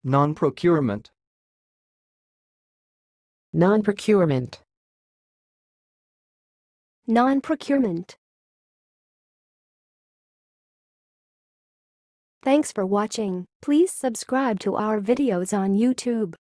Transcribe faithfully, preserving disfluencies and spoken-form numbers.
Non-procurement. Non-procurement. Non-procurement. Thanks for watching. Please subscribe to our videos on YouTube.